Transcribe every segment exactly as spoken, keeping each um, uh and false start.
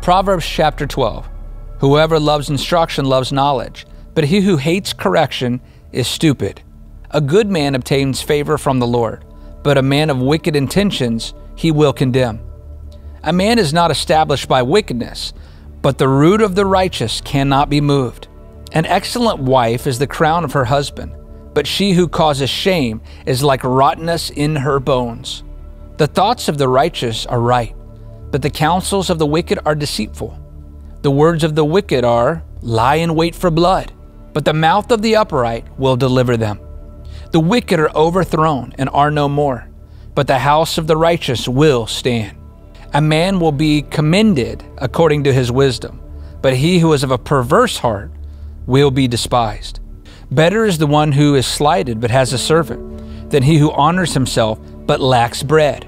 Proverbs chapter twelve. Whoever loves instruction loves knowledge, but he who hates correction is stupid. A good man obtains favor from the Lord, but a man of wicked intentions he will condemn. A man is not established by wickedness, but the root of the righteous cannot be moved. An excellent wife is the crown of her husband, but she who causes shame is like rottenness in her bones. The thoughts of the righteous are right, but the counsels of the wicked are deceitful. The words of the wicked are, lie in wait for blood, but the mouth of the upright will deliver them. The wicked are overthrown and are no more, but the house of the righteous will stand. A man will be commended according to his wisdom, but he who is of a perverse heart will be despised. Better is the one who is slighted but has a servant, than he who honors himself but lacks bread.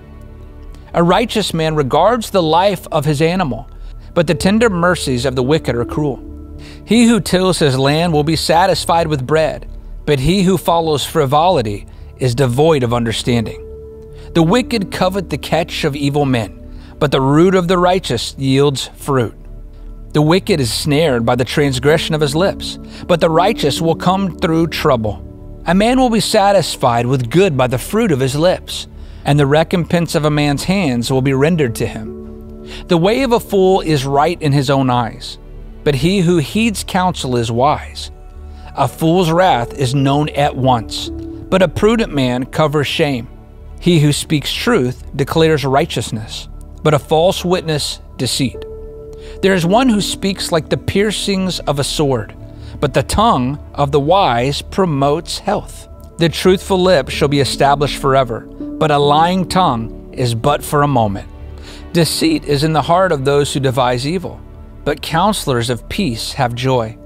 A righteous man regards the life of his animal, but the tender mercies of the wicked are cruel. He who tills his land will be satisfied with bread, but he who follows frivolity is devoid of understanding. The wicked covet the catch of evil men, but the root of the righteous yields fruit. The wicked is snared by the transgression of his lips, but the righteous will come through trouble. A man will be satisfied with good by the fruit of his lips, and the recompense of a man's hands will be rendered to him. The way of a fool is right in his own eyes, but he who heeds counsel is wise. A fool's wrath is known at once, but a prudent man covers shame. He who speaks truth declares righteousness, but a false witness deceit. There is one who speaks like the piercings of a sword, but the tongue of the wise promotes health. The truthful lip shall be established forever, but a lying tongue is but for a moment. Deceit is in the heart of those who devise evil, but counselors of peace have joy.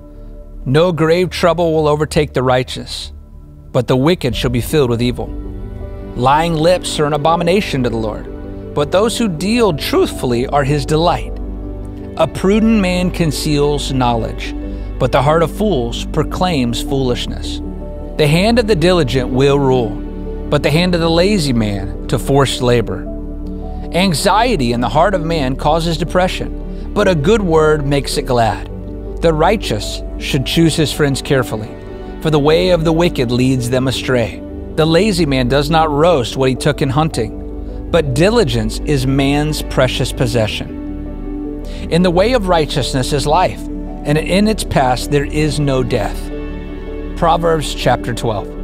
No grave trouble will overtake the righteous, but the wicked shall be filled with evil. Lying lips are an abomination to the Lord, but those who deal truthfully are his delight. A prudent man conceals knowledge, but the heart of fools proclaims foolishness. The hand of the diligent will rule, but the hand of the lazy man to forced labor. Anxiety in the heart of man causes depression, but a good word makes it glad. The righteous should choose his friends carefully, for the way of the wicked leads them astray. The lazy man does not roast what he took in hunting, but diligence is man's precious possession. In the way of righteousness is life, and in its paths there is no death. Proverbs chapter twelve.